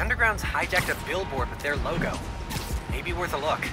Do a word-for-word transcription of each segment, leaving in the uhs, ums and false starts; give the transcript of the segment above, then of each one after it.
The Underground's hijacked a billboard with their logo. Maybe worth a look.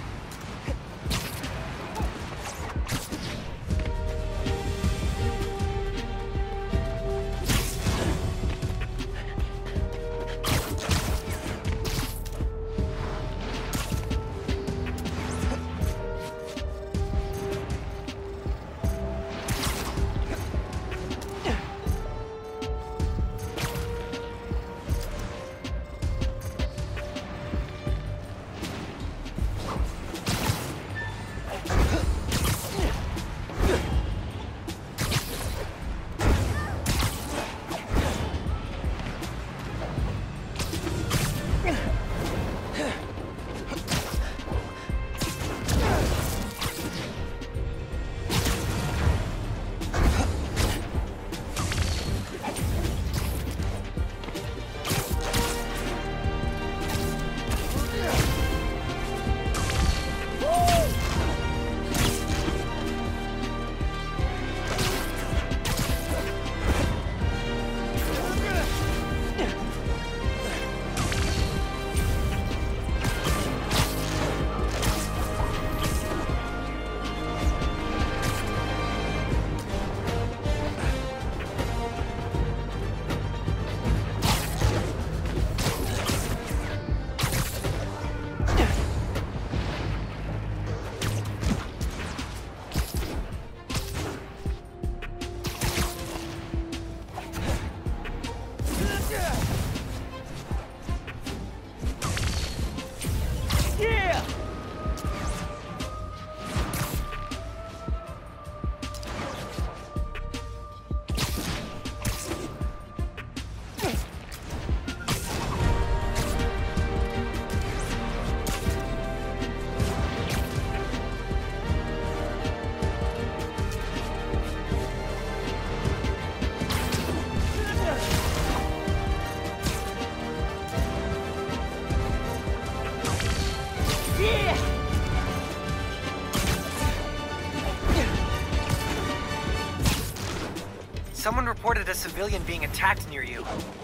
Someone reported a civilian being attacked near you.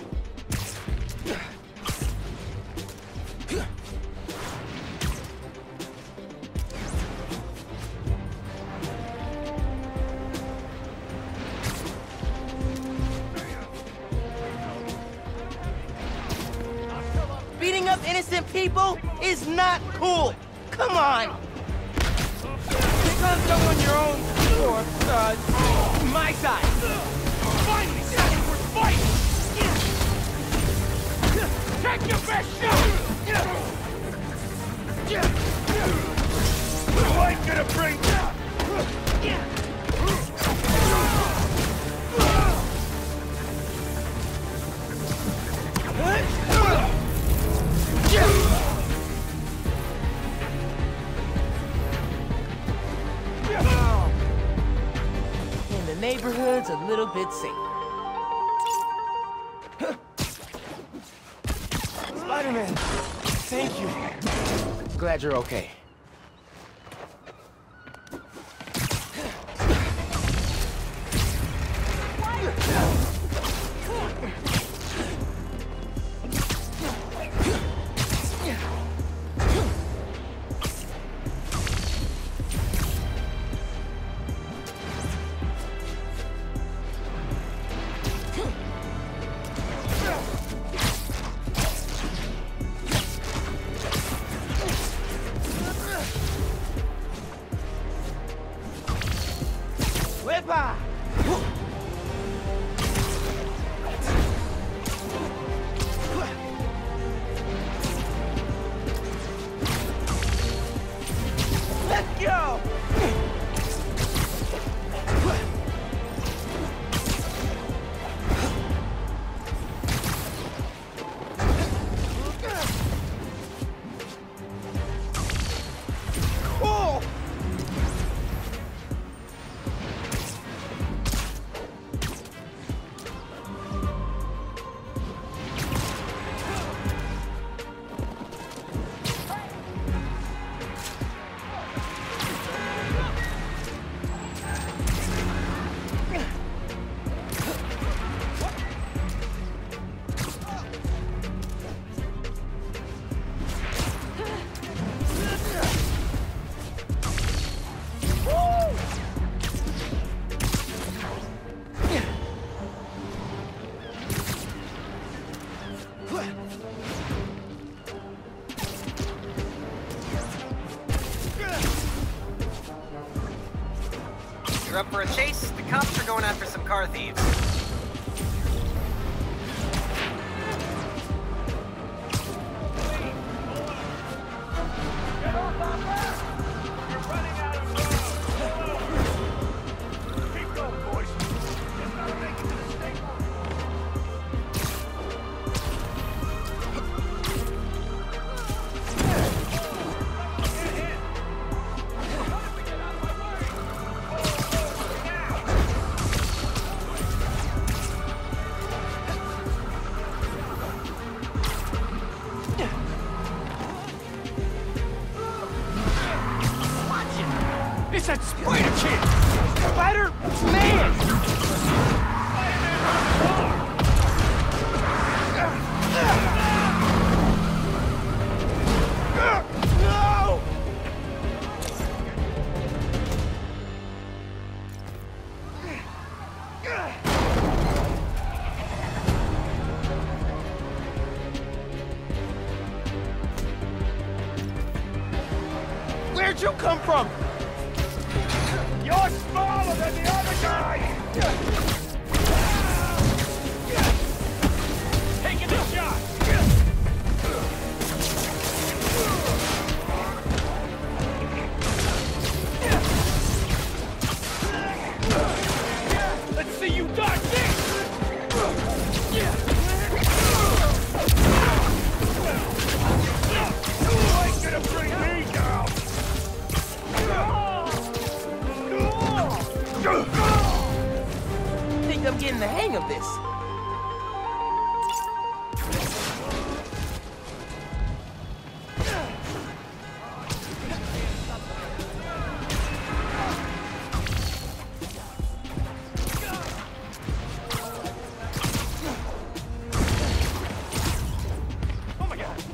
Beating up innocent people is not cool. Come on. Pick on someone your own, or, uh, my side. Finally, someone worth fighting! Take your best shot! I ain't gonna bring... And the neighborhood's a little bit safer. Spider-Man, thank you. Glad you're okay. You're up for a chase? The cops are going after some car thieves. It's that Spider Kid! Spider Man! No! Where'd you come from? You're smaller than the other guy! Taking the shot! Let's see you dodge this! You ain't gonna bring me down! I think I'm getting the hang of this. Oh my god!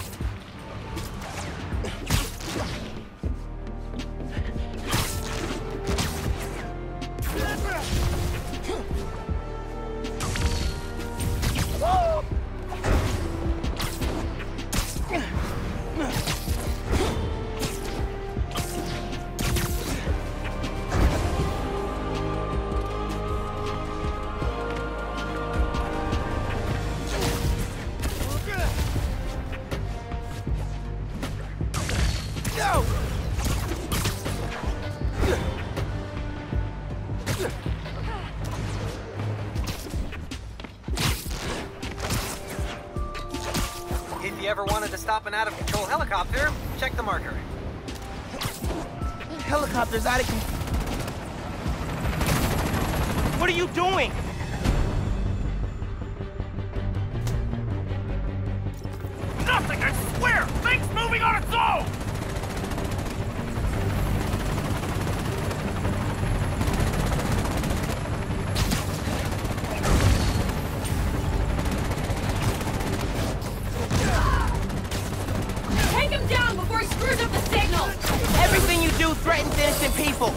Go! If you ever wanted to stop an out-of-control helicopter, check the marker. Helicopter's out of control. What are you doing? Nothing, I swear! Things moving on its own! Take him down before he screws up the signal! Everything you do threatens innocent people.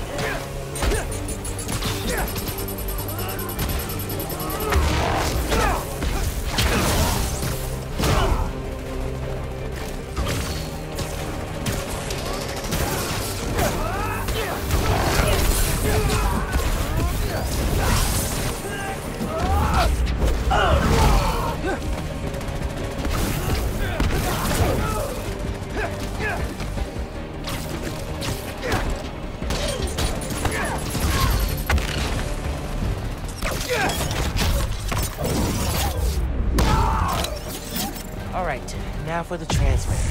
All right, now for the transmitter.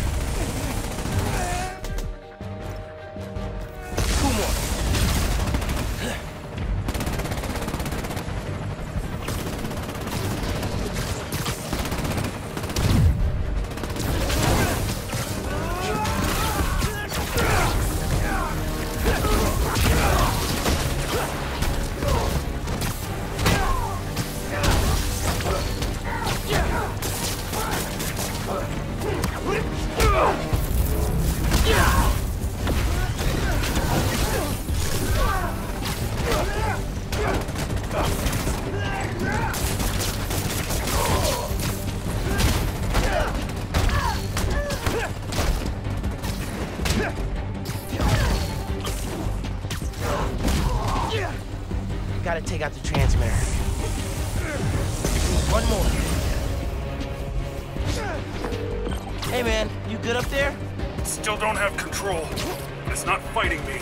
Two more. gotta take out the transmitter. One more. Hey man, you good up there? Still don't have control. It's not fighting me.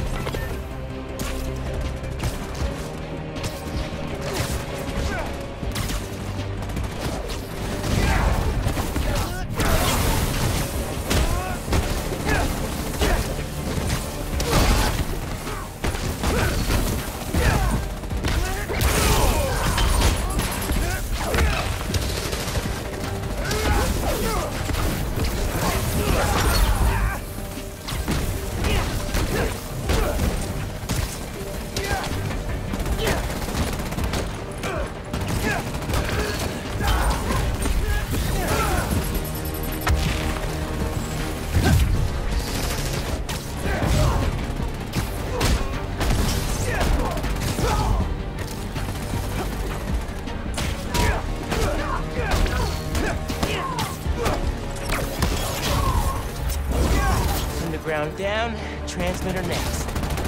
Ground down, transmitter next.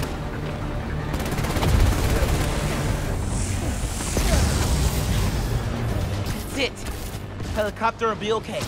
That's it. Helicopter will be okay.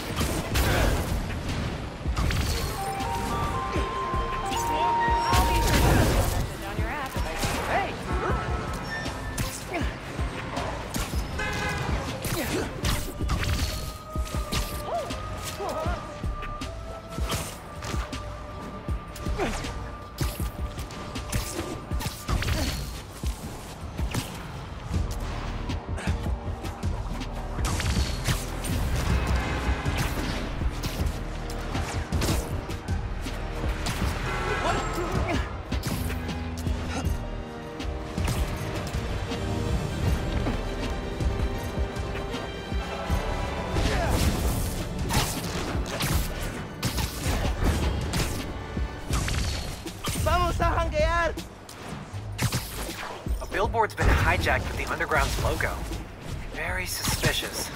A billboard's been hijacked with the Underground's logo. Very suspicious.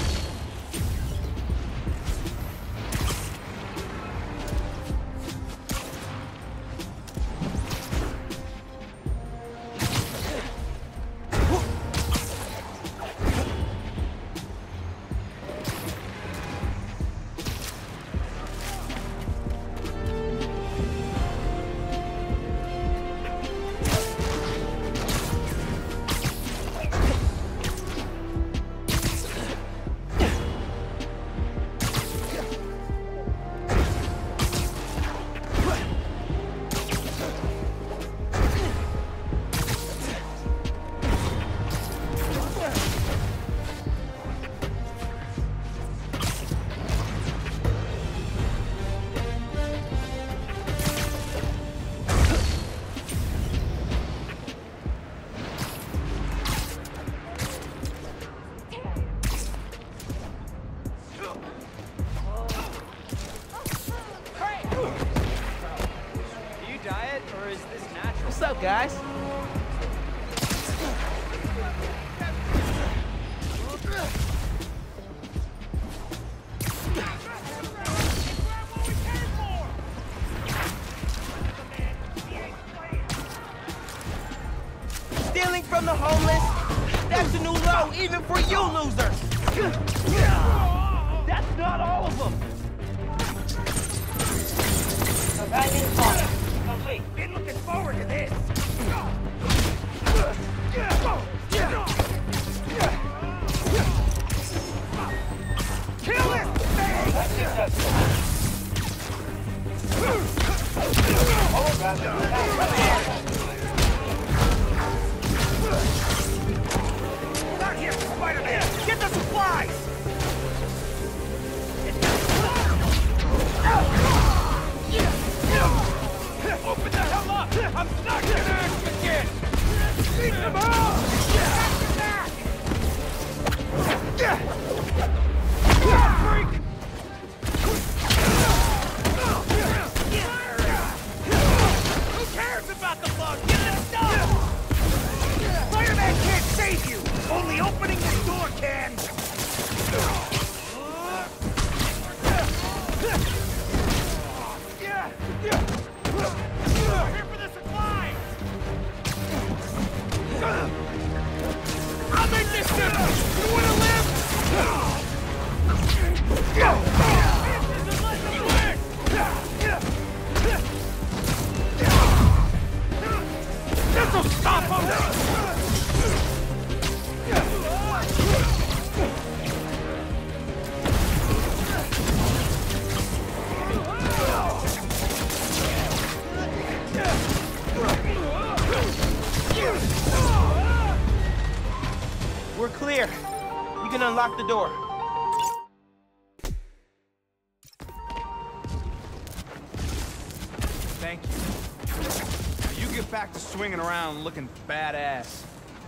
What's up, guys? Stealing from the homeless? That's a new low, even for you losers! That's not all of them! Surviving point complete. Been looking forward to this. Kill it! Not here, Spider-Man! Get the supplies! Open the hell up! I'm stuck in action again! Beat them up! Freak! Who cares about unlock the door. Thank you. Now you get back to swinging around looking badass.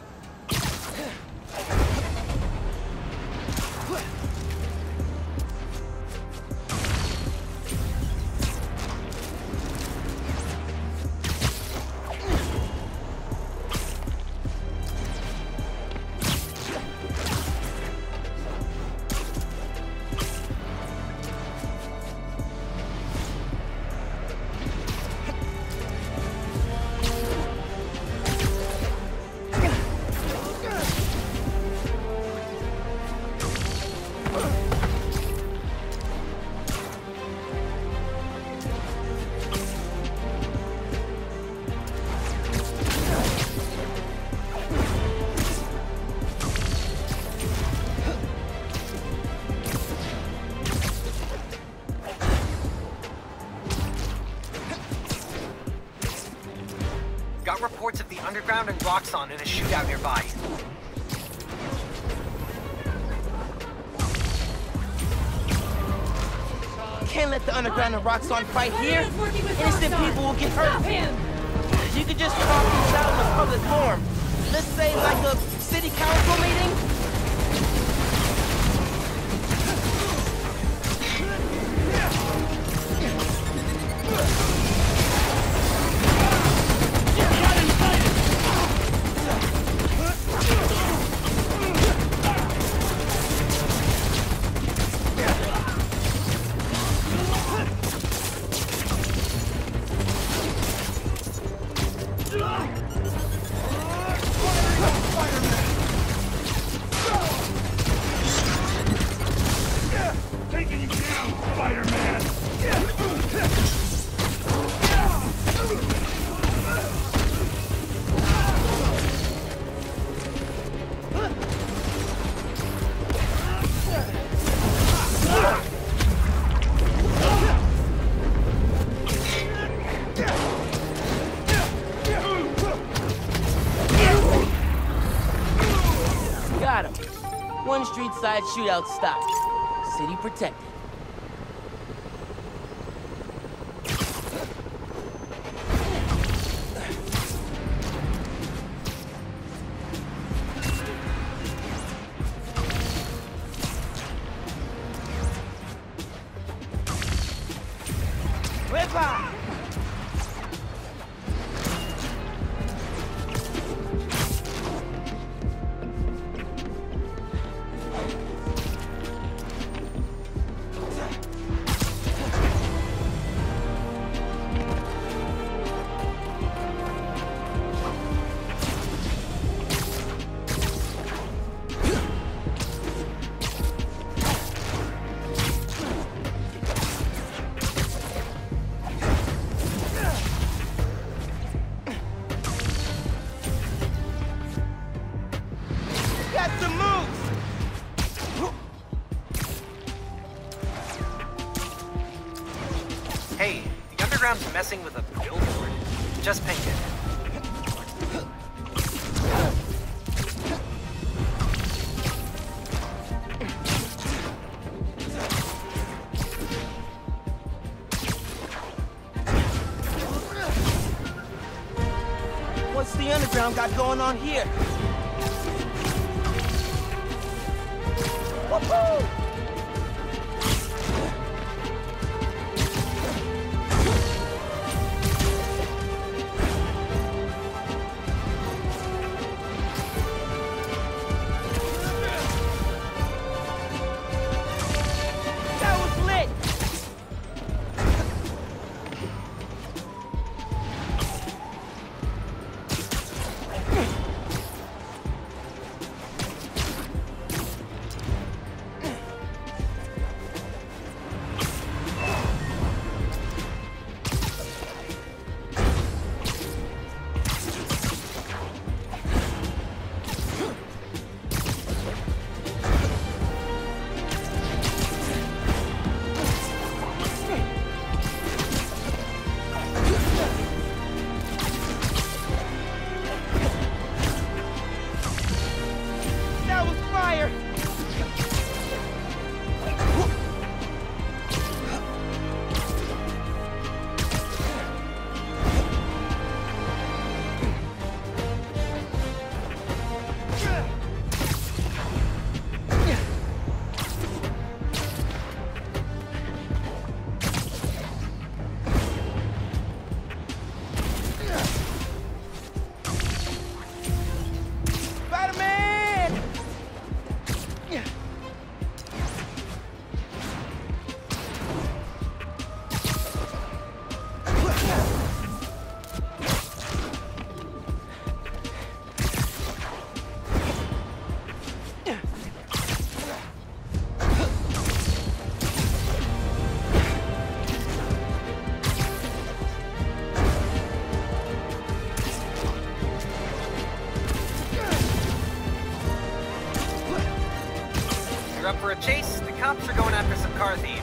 Got reports of the underground and Roxxon in a shootout nearby. Can't let the underground and Roxxon fight here. Working with Innocent Roxxon. people will get Stop hurt. him! You could just talk this out in a public forum. Let's say like a city council meeting. Taking you down, Spider-Man! Got him. One street side shootout stopped. City protected. Whippa! Got some moves! Hey, the underground's messing with a billboard. Just pinged it. What's the underground got going on here? Woohoo! That was lit! Chase, the cops are going after some car thieves.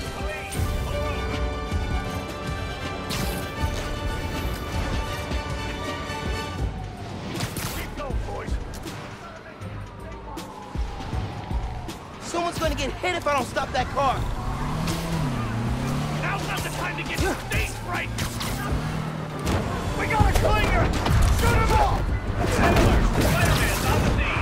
Someone's gonna get hit if I don't stop that car. Now's not the time to get your face right! We got a clinger! Shoot him all! Spider-Man's on the scene!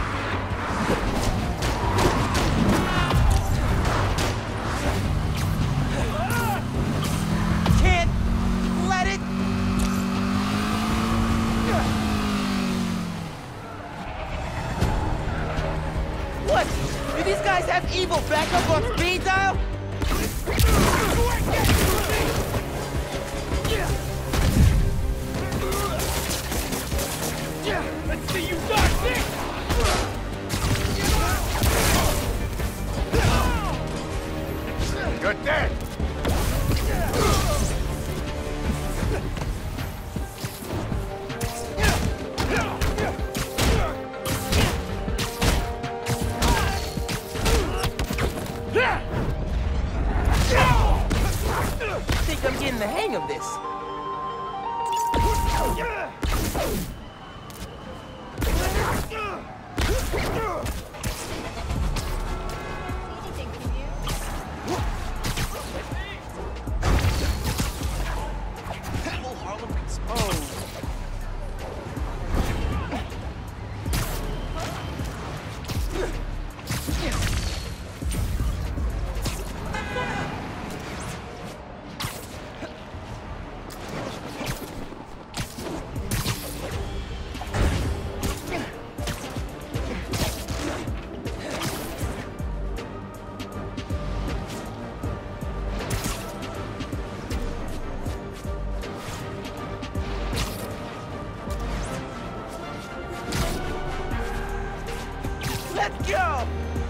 Can't let it. What? Do these guys have evil backup on speed dial? Let's see you dodge this! You're dead! I think I'm getting the hang of this. Let's go!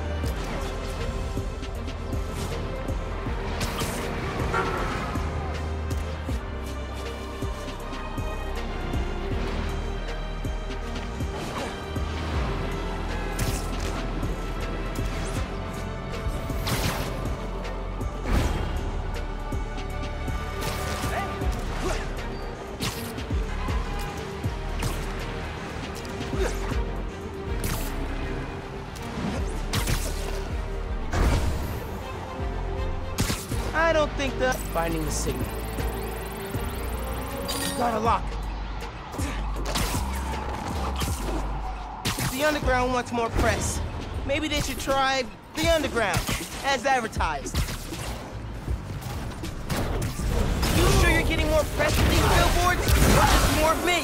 I don't think the... Finding the signal. Got a lock. The Underground wants more press. Maybe they should try the Underground, as advertised. You sure you're getting more press with these billboards? Or just more of me?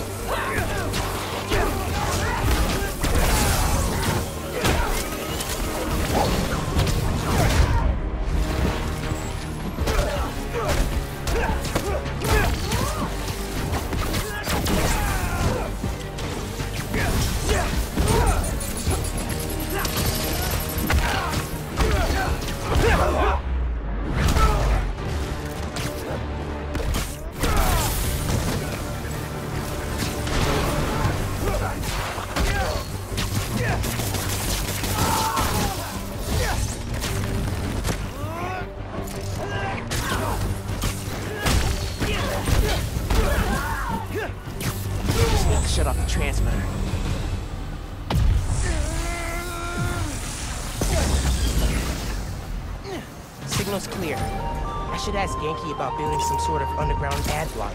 Shut off the transmitter. Signal's clear. I should ask Yankee about building some sort of underground ad blocker.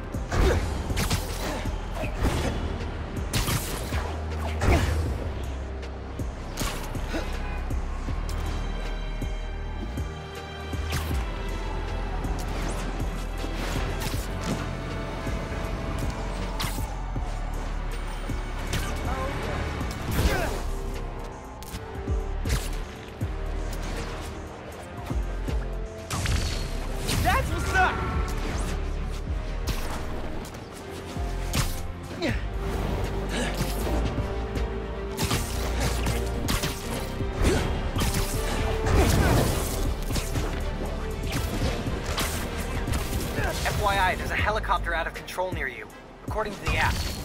That's what's up! F Y I, there's a helicopter out of control near you, according to the app.